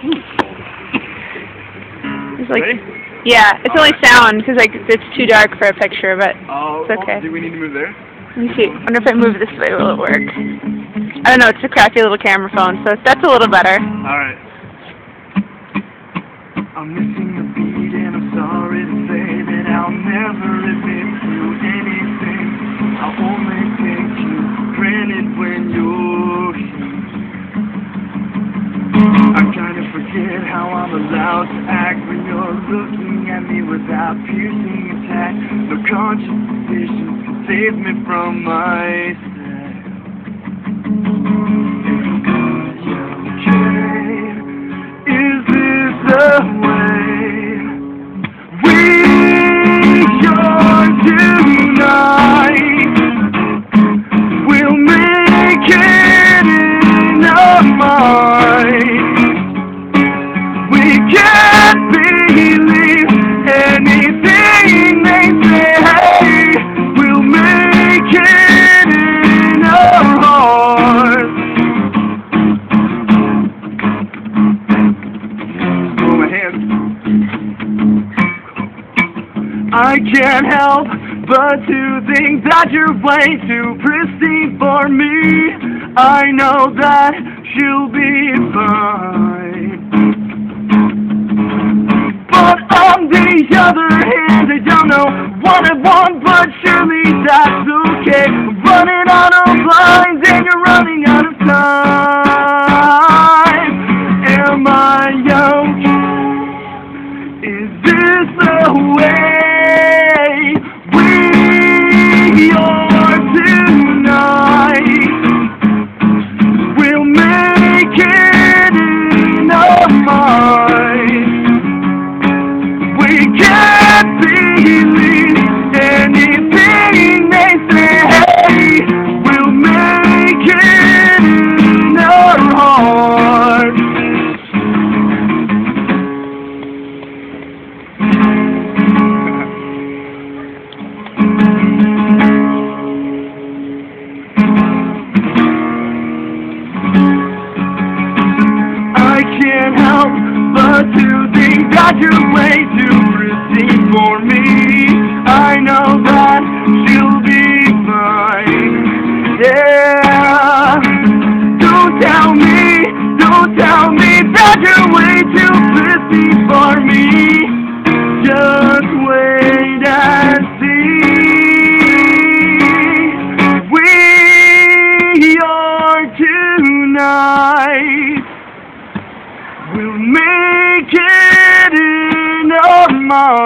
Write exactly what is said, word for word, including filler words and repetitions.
It's like, Ready? yeah, it's only sound because like it's too dark for a picture, but Oh, it's okay. do we need to move there? Let me see. I wonder if I move this way, will it work? I don't know. It's a crappy little camera phone, so that's a little better. All right. I'm missing a beat and I'm sorry to say that I'll never admit to anything. I'll only take you for granted when you're here. I kind of forget how I'm allowed to act when you're looking at me without piercing attack. No conscious decision can save me from myself. Okay, is this the way we are tonight? We'll make it in our mind. We can't believe anything they say. We'll make it in our hearts. Throw my hands. I can't help but to think that you're way too pristine for me. I know that she'll be fine. But on the other hand, I don't know what I want, but surely that's okay. We're running out of lines and you're running out of time. Am I okay? Is this the way we are tonight? We'll make it in our mind. We can't believe anything they say. We'll make it in our hearts. I can't help but to think that you're way too pristine for me. I know that she'll be fine. Yeah. Don't tell me, don't tell me that you're way too pristine for me. Just wait and see. We are tonight. We'll make it in our mind.